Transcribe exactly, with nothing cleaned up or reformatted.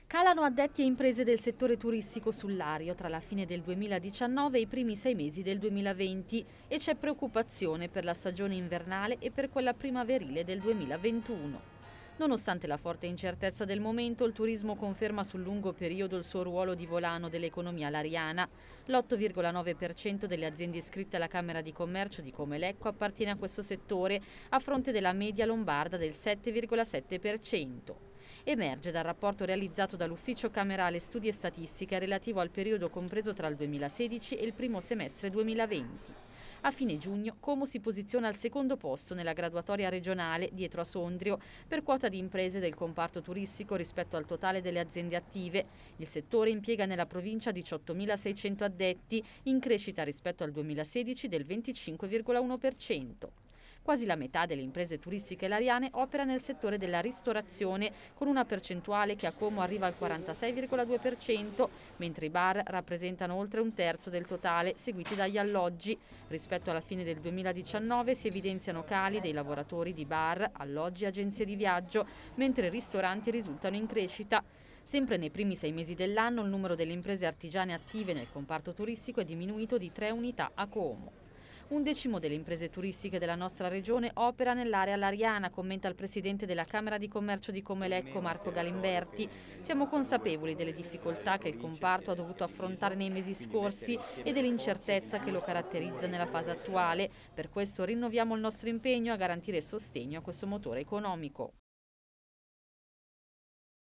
Calano addetti e imprese del settore turistico sul Lario tra la fine del duemiladiciannove e i primi sei mesi del duemilaventi e c'è preoccupazione per la stagione invernale e per quella primaverile del duemilaventuno. Nonostante la forte incertezza del momento, il turismo conferma sul lungo periodo il suo ruolo di volano dell'economia lariana. L'otto virgola nove per cento delle aziende iscritte alla Camera di Commercio di Comelecco appartiene a questo settore, a fronte della media lombarda del sette virgola sette per cento. Emerge dal rapporto realizzato dall'Ufficio Camerale Studi e Statistica relativo al periodo compreso tra il duemilasedici e il primo semestre duemilaventi. A fine giugno Como si posiziona al secondo posto nella graduatoria regionale, dietro a Sondrio, per quota di imprese del comparto turistico rispetto al totale delle aziende attive. Il settore impiega nella provincia diciottomilaseicento addetti, in crescita rispetto al duemilasedici del venticinque virgola uno per cento. Quasi la metà delle imprese turistiche lariane opera nel settore della ristorazione, con una percentuale che a Como arriva al quarantasei virgola due per cento, mentre i bar rappresentano oltre un terzo del totale, seguiti dagli alloggi. Rispetto alla fine del duemiladiciannove si evidenziano cali dei lavoratori di bar, alloggi e agenzie di viaggio, mentre i ristoranti risultano in crescita. Sempre nei primi sei mesi dell'anno il numero delle imprese artigiane attive nel comparto turistico è diminuito di tre unità a Como. Un decimo delle imprese turistiche della nostra regione opera nell'area lariana, commenta il presidente della Camera di Commercio di Comelecco, Marco Galimberti. Siamo consapevoli delle difficoltà che il comparto ha dovuto affrontare nei mesi scorsi e dell'incertezza che lo caratterizza nella fase attuale. Per questo rinnoviamo il nostro impegno a garantire sostegno a questo motore economico.